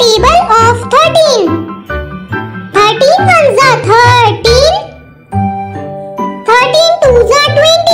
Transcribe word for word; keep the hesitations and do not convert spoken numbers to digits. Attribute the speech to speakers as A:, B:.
A: table of thirteen. Thirteen ones are thirteen. Thirteen twos are twenty.